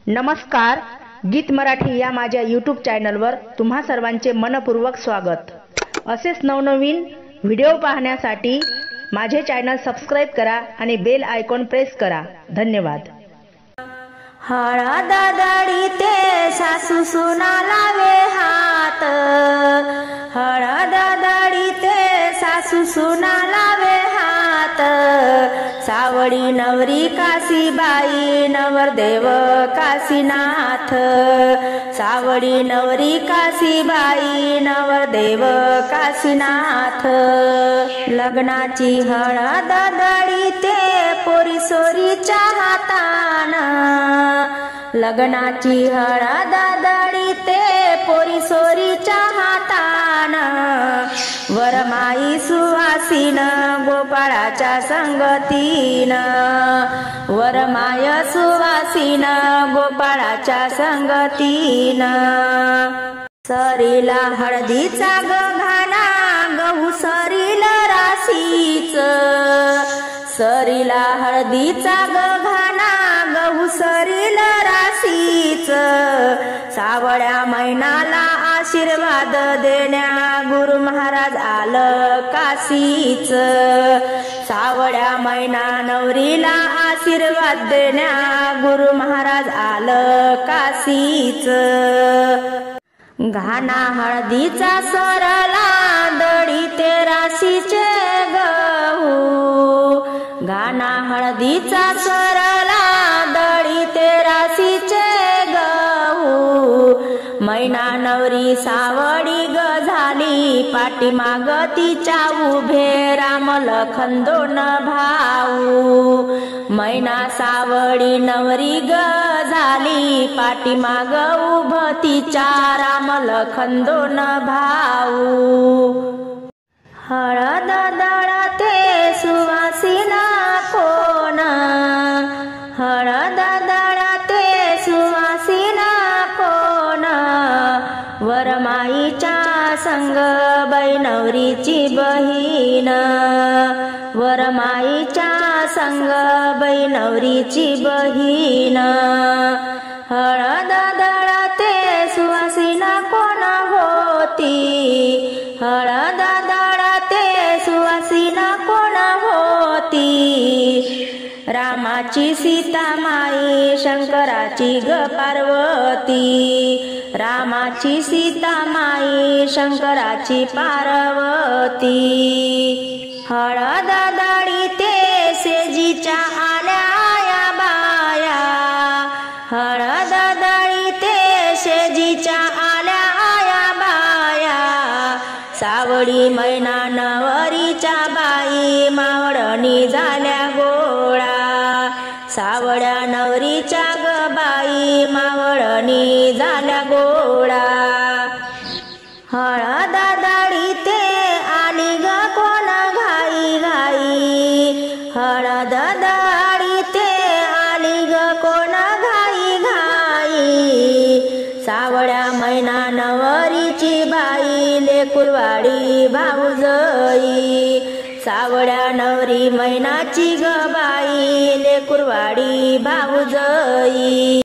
नमस्कार, गीत मराठी या माझ्या यूट्यूब चॅनलवर तुम्हा सर्वांचे मनपूर्वक स्वागत। असेच नवनवीन व्हिडिओ पाहण्यासाठी माझे चॅनल सबस्क्राइब करा आणि बेल आयकॉन प्रेस करा। धन्यवाद। हळददळीते सासू सुना लावे हात, हळददळीते सासू सुना लावे हात। सावळी नवरी काशीबाई नवरदेव काशीनाथ, सावळी नवरी काशीबाई नवरदेव काशीनाथ। लग्नाची हळद दळीते पोरी सोरीच्या हातान, लग्नाची हळद दळीते पोरी सोरीच्या हातान। वरमाई सुवासीन गोपाळाच्या संगतीन, वरमाय सुवासीन गोपाळाच्या संगतीन। सरीला हळदीचा गघाना गहू सरील राशीच, सरीला हळदीचा गघाना गहू सरील राशीच। सावळ्या मैनाला आशीर्वाद देण्या गुरु महाराज आलं काशीच, सावळ्या मैना नवरीला आशीर्वाद देण्या गुरु महाराज आलं काशीच। घाना हळदीचा सरला दळीते राशीचे गहू, घाना हळदीचा सरला दळीते राशीचे गहू। मैना नवरी सावळी ग झाली पाठीमाग तिच्या उभे राम लखन दोन भाऊ। मैना सावळी नवरी ग झाली पाठीमाग उभ तिच्या राम लखन दोन भाऊ। हळद दळते सुवासिना कोण, हळद दळते सुवासिना कोण। वरमाईच्या संग बाई नवरीची बहीण, वरमाईच्या संग बाई नवरीची बहीण। हळद दळते सुवासिना कोण होती, हळद दळते सुवासिना कोण होती। रामाची सीता माई शंकराची ग पार्वती, रामाची सीता माई शंकराची पार्वती। हळद दळीते सेजीच्या आल्या बाया, हळद दळीते सेजीच्या आल्या बाया। सावळी मैना नवरीच्या बाई मावळणी झाल्या गोळा, सावळ्या नवरीच्या ग बाई मावळणी झाल्या गोळा। हळद दळीते आली ग कोण घाई घाई, हळद दळीते आली ग कोण घाई घाई। सावळ्या मैना नवरीची बाई लेकुरवाडी भाऊजई, सावळ्या नवरी मैनाची ग बाई लेकुरवाडी भाऊजई।